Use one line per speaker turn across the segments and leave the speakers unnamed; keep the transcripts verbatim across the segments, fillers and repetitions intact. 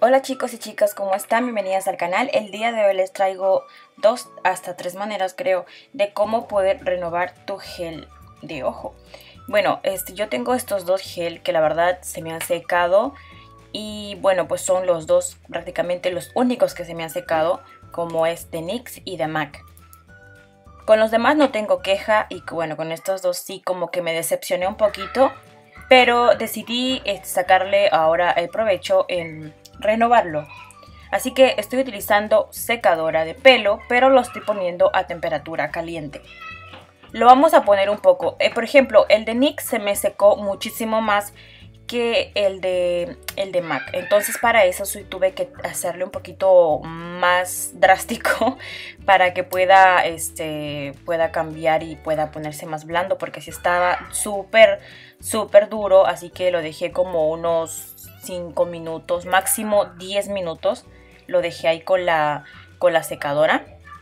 Hola chicos y chicas, ¿cómo están? Bienvenidas al canal. El día de hoy les traigo dos hasta tres maneras, creo, de cómo poder renovar tu gel de ojo. Bueno, este, yo tengo estos dos gel que la verdad se me han secado y bueno, pues son los dos prácticamente los únicos que se me han secado, como es de NYX y de MAC. Con los demás no tengo queja y bueno, con estos dos sí como que me decepcioné un poquito, pero decidí este, sacarle ahora el provecho en renovarlo. Así que estoy utilizando secadora de pelo, pero lo estoy poniendo a temperatura caliente. Lo vamos a poner un poco. Eh, por ejemplo, el de NYX se me secó muchísimo más que el de, el de MAC. Entonces para eso sí tuve que hacerle un poquito más drástico para que pueda, este, pueda cambiar y pueda ponerse más blando. Porque si estaba súper, súper duro. Así que lo dejé como unos cinco minutos, máximo diez minutos. Lo dejé ahí con la, con la secadora.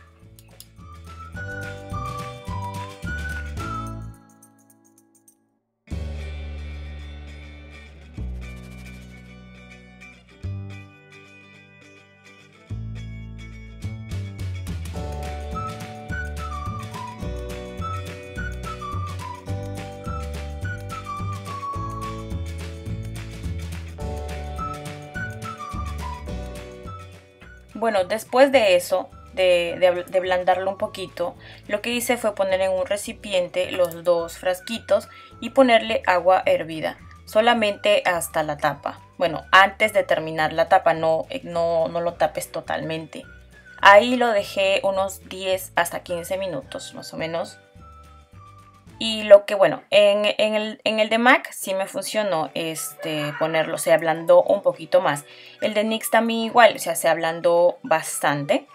Bueno, después de eso, de, de, de blandarlo un poquito, lo que hice fue poner en un recipiente los dos frasquitos y ponerle agua hervida, solamente hasta la tapa. Bueno, antes de terminar la tapa, no, no, no lo tapes totalmente. Ahí lo dejé unos diez hasta quince minutos, más o menos. Y lo que, bueno, en, en, el, en el de MAC sí me funcionó este, ponerlo, se ablandó un poquito más. El de NYX también igual, o sea, se ablandó bastante.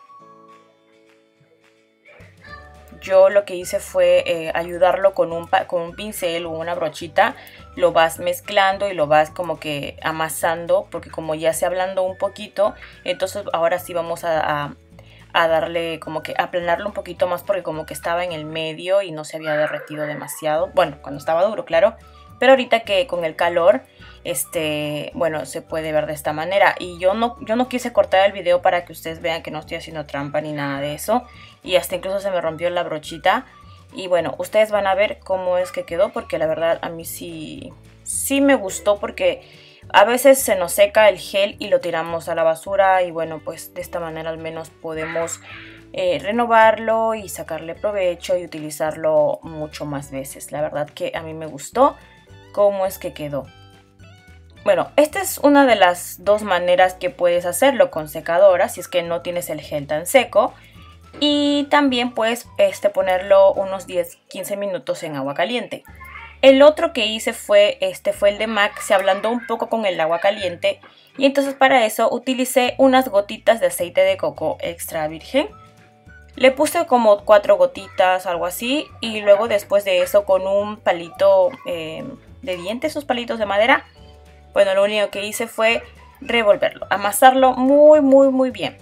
Yo lo que hice fue eh, ayudarlo con un, con un pincel o una brochita. Lo vas mezclando y lo vas como que amasando, porque como ya se ablandó un poquito, entonces ahora sí vamos a... a a darle como que aplanarlo un poquito más porque como que estaba en el medio y no se había derretido demasiado, bueno, cuando estaba duro, claro, pero ahorita que con el calor este, bueno, se puede ver de esta manera. Y yo no, yo no quise cortar el video para que ustedes vean que no estoy haciendo trampa ni nada de eso, y hasta incluso se me rompió la brochita. Y bueno, ustedes van a ver cómo es que quedó, porque la verdad a mí sí, sí me gustó, porque a veces se nos seca el gel y lo tiramos a la basura y bueno, pues de esta manera al menos podemos eh, renovarlo y sacarle provecho y utilizarlo mucho más veces. La verdad que a mí me gustó cómo es que quedó. Bueno, esta es una de las dos maneras que puedes hacerlo con secadora, si es que no tienes el gel tan seco. Y también puedes este, ponerlo unos diez a quince minutos en agua caliente. El otro que hice fue, este fue el de MAC, se ablandó un poco con el agua caliente y entonces para eso utilicé unas gotitas de aceite de coco extra virgen. Le puse como cuatro gotitas, algo así, y luego después de eso con un palito eh, de dientes, esos palitos de madera, bueno, lo único que hice fue revolverlo, amasarlo muy muy muy bien.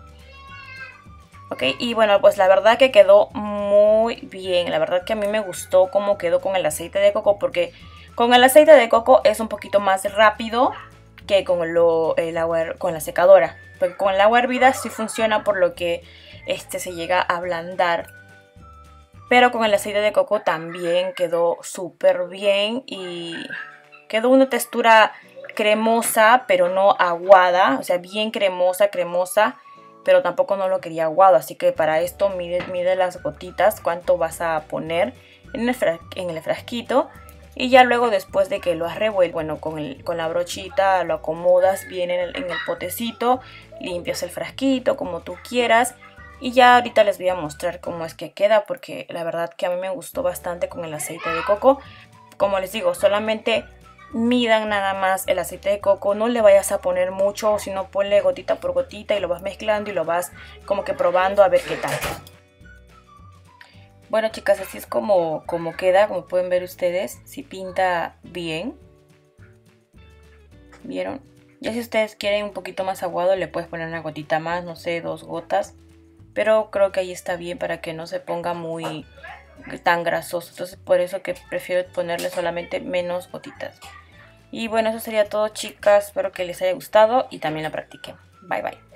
Ok, y bueno, pues la verdad que quedó muy bien. La verdad que a mí me gustó cómo quedó con el aceite de coco, porque con el aceite de coco es un poquito más rápido que con, lo, el agua, con la secadora. Porque con el agua hervida sí funciona, por lo que este se llega a ablandar. Pero con el aceite de coco también quedó súper bien y quedó una textura cremosa, pero no aguada. O sea, bien cremosa, cremosa. Pero tampoco no lo quería aguado, así que para esto mide, mide las gotitas, cuánto vas a poner en el, en el frasquito. Y ya luego, después de que lo has revuelto, bueno, con, el, con la brochita lo acomodas bien en el, en el potecito, limpias el frasquito como tú quieras. Y ya ahorita les voy a mostrar cómo es que queda, porque la verdad que a mí me gustó bastante con el aceite de coco. Como les digo, solamente midan nada más el aceite de coco, no le vayas a poner mucho, sino ponle gotita por gotita y lo vas mezclando y lo vas como que probando a ver qué tal. Bueno chicas, así es como, como queda, como pueden ver ustedes, si pinta bien. ¿Vieron? Ya si ustedes quieren un poquito más aguado le puedes poner una gotita más, no sé, dos gotas. Pero creo que ahí está bien para que no se ponga muy tan grasoso, entonces por eso que prefiero ponerle solamente menos gotitas. Y bueno, eso sería todo, chicas. Espero que les haya gustado y también lo practiquen. Bye bye.